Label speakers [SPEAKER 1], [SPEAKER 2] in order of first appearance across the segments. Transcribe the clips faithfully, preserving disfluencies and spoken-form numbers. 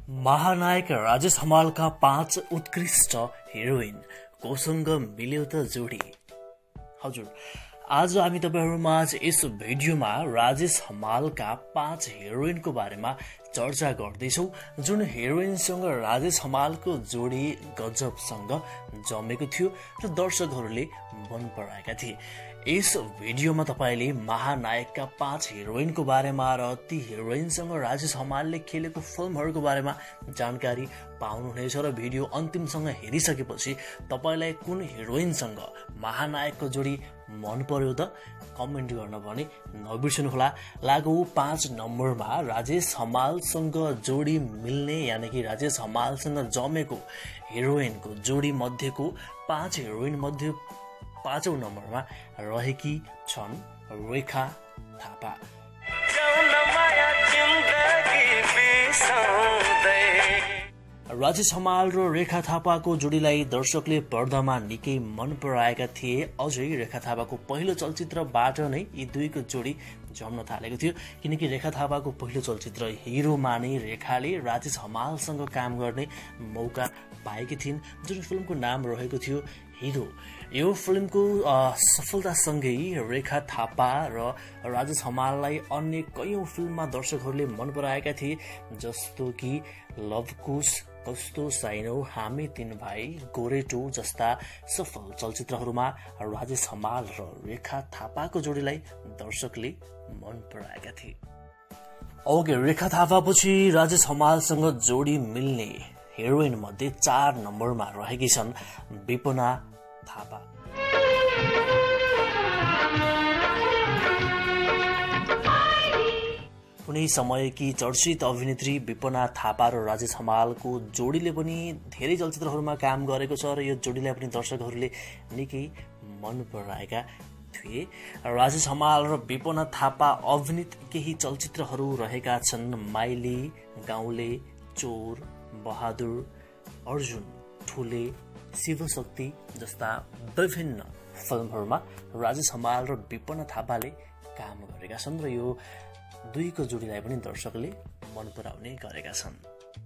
[SPEAKER 1] महानायक राजेश हमालका पाँच उत्कृष्ट हिरोइन कोसँग मिल्यो त जोडी। हजुर, आज हामी तपाईहरुमाझ यस भिडियोमा राजेश हमालका पाँच हिरोइनको बारेमा चर्चा गर्दैछौं, जुन हिरोइनसँग राजेश हमालको जोडी गजबसँग जमेको थियो र दर्शकहरूले मन पराएका थिए। यस भिडियोमा तपाईले महानायकका पाँच हिरोइनको बारेमा र ती हिरोइनसँग राजेश हमालले खेलेको फिल्महरूको बारेमा जानकारी पाउनुहुनेछ र भिडियो अन्तिमसँग हेरिसकेपछि तपाईलाई कुन हिरोइनसँग महानायकको जोडी मन पर्यो त कमेन्ट गर्न भने नबिर्सनुहोला। लागौ पाँच नम्बरमा राजेश हमालसँग जोडी मिल्ने यानी कि राजेश हमालसँग जमेको हिरोइनको जोडी मध्येको पाँच हिरोइन मध्ये पाँचौं नम्बरमा रहेकी छन् रेखा थापा। राजेश हमाल र रेखा थापाको जोडीलाई दर्शकले पर्दामा निकै मन पराएका थिए। अझै रेखा थापाको पहिलो चलचित्रबाट नै यी दुईको जोडी जम्न थालेको थियो, किनकि रेखा थापाको पहिलो चलचित्र हिरोमा नै रेखाले राजेश हमालसँग काम गर्ने मौका पाएकी थिइन्, जुन फिल्मको नाम रहेको थियो हिरो। यो फिल्मको सफलतासँगै रेखा थापा र राजेश हमाललाई अन्य कयौं फिल्ममा दर्शकहरूले मन पराएका थिए, जस्तो कि लभकुश, कस्तो साइनो, हामी तीन भाइ, गोरेटो जस्ता सफल चलचित्रहरूमा राजेश हमाल र रेखा थापाको जोडीलाई दर्शकले मन पराएका थिए। ओके, रेखा थापापछि राजेश हमालसँग जोडी मिल्ने हिरोइन मध्ये चार नम्बरमा रहेकी छन् विपना थापा। कुनै समयकी चर्चित अभिनेत्री विपना थापा र राजेश हमालको जोडीले पनि धेरै चलचित्रहरूमा काम गरेको छ र यो जोडीलाई पनि दर्शकहरूले निकै मन पराएका थिए। राजेश हमाल र विपना थापा अभिनीत केही चलचित्रहरू रहेका छन् माइली, गाउँले, चोर, बहादुर, अर्जुन, ठुले, शिवशक्ति जस्ता विभिन्न फिल्महरूमा राजेश हमाल र विपना थापाले काम गरेका छन् र यो दुईको जोडीलाई पनि दर्शकले मन पराउने गरेका छन्।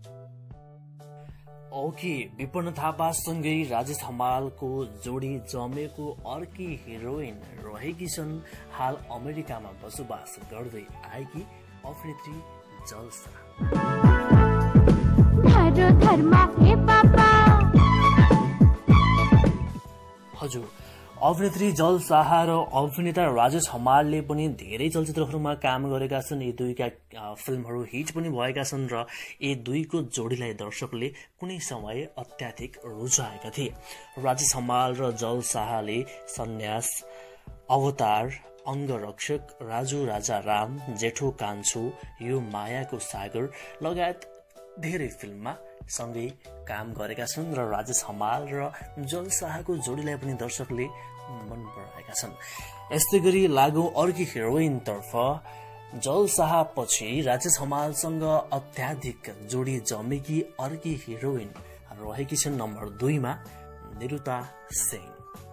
[SPEAKER 1] ओके, विपना थापासँगै राजेश हमालको जोडी जमेको अर्की हिरोइन रहेकी छन् हाल अमेरिकामा बसोबास गर्दै आएकी अभिनेत्री जल्सा। हजुर, अभिनेत्री जल शाह र अभिनेता राजेश हमालले पनि धेरै चलचित्रहरूमा काम गरेका छन्। यी दुईका फिल्महरू हिट पनि भएका छन् र यी दुईको जोडीलाई दर्शकले कुनै समय अत्याधिक रुचाएका थिए। राजेश हमाल र जल शाहले सन्यास, अवतार, अंगरक्षक, राजु राजा राम, जेठो कान्छो, यो मायाको सागर लगायत धेरै फिल्ममा सँगै काम गरेका छन् र राजेश हमाल र जल शाहको जोडीलाई पनि दर्शकले मन पराएका छन्। यस्तै गरी लागौ अर्की हिरोइन तर्फ। जल शाह पछि राजेश हमालसँग अत्याधिक जोडी जमेकी अर्की हिरोइन रहेकी छन् नम्बर दुईमा निरुता सिंह।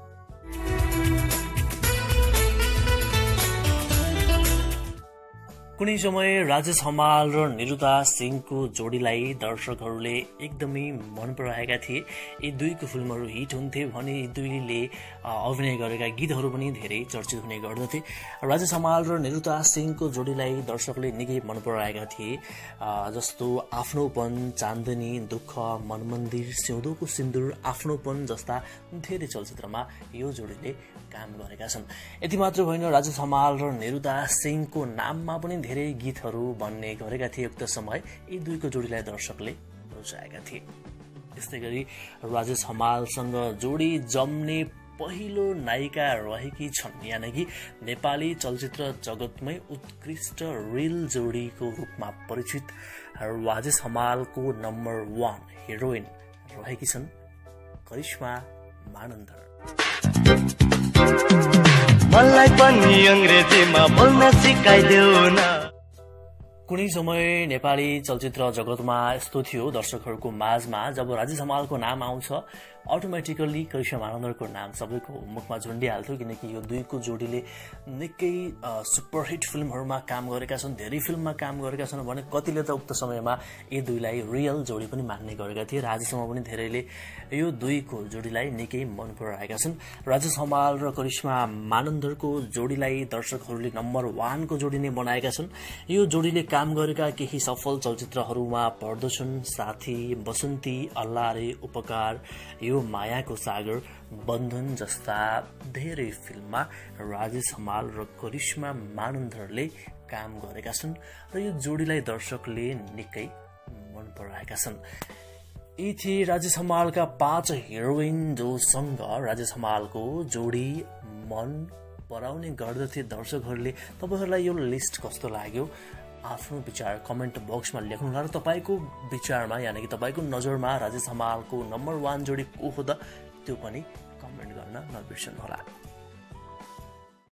[SPEAKER 1] कुनै समय राजेश हमाल र निरुता सिंहको जोडीलाई दर्शकहरूले एकदमै मन पराएका थिए। यी दुईको फिल्महरू हिट हुन्थे भने यी दुईले अभिनय गरेका गीतहरू पनि धेरै चर्चित हुने गर्दथे। राजेश हमाल र निरुता सिंहको जोडीलाई दर्शकले निकै मन पराएका थिए, जस्तो आफ्नोपन, चान्दनी, दुःख, मनमन्दिर, सिउँदोको सिन्दुर, आफ्नोपन जस्ता धेरै चलचित्रमा यो जोडीले काम गरेका छन्। यति मात्र होइन, राजेश हमाल र निरुता सिंहको नाममा पनि धेरै गीतहरू बन्ने गरेका थिए। उक्त समय यी दुईको जोडीलाई दर्शकले रुचाएका थिए। यस्तै गरी राजेश हमालसँग जोडी जम्ने पहिलो नायिका रहेकी छन्, यानी कि नेपाली चलचित्र जगतमै उत्कृष्ट रिल जोडीको रूपमा परिचित राजेश हमालको नम्बर वान हिरोइन रहेकी छन् करिश्मा मानन्दर। मलाई पनि अंग्रेजीमा बोल्न सिकाइदेऊ न। कुनै समय नेपाली चलचित्र जगतमा यस्तो थियो, दर्शकहरूको माझमा जब राजेश हमालको नाम आउँछ अटोमेटिकली करिश्मा मानन्दरको नाम सबैको मुखमा झुन्डिहाल्थ्यो किनकि यो दुईको जोडीले निकै सुपरहिट फिल्महरूमा काम गरेका छन्, धेरै फिल्ममा काम गरेका छन् भने कतिले त उक्त समयमा यी दुईलाई रियल जोडी पनि मान्ने गरेका थिए र आजसम्म पनि धेरैले यो दुईको जोडीलाई निकै मन पराएका छन्। राजेश हमाल र करिश्मा मानन्दरको जोडीलाई दर्शकहरूले नम्बर वानको जोडी नै बनाएका छन्। यो जोडीले काम गरेका केही सफल चलचित्रहरूमा पर्दछन् साथी, बसन्ती, अल्लारे, उपकार, यो मायाको सागर, बन्धन जस्ता धेरै फिल्ममा राजेश हमाल र करिश्मा मानन्दरले काम गरेका छन् र यो जोडीलाई दर्शकले निकै मन पराएका छन्। यी थिए राजेश हमालका पाँच हिरोइन जोसँग राजेश हमालको जोडी मन पराउने गर्दथे दर्शकहरूले। तपाईहरूलाई यो लिस्ट कस्तो लाग्यो आफ्नो विचार कमेन्ट बक्समा लेख्नुहोला र तपाईको विचारमा यानि कि तपाईको नजरमा राजेश हमालको नम्बर वान जोडी को हो त त्यो पनि कमेन्ट गर्न नबिर्सनुहोला।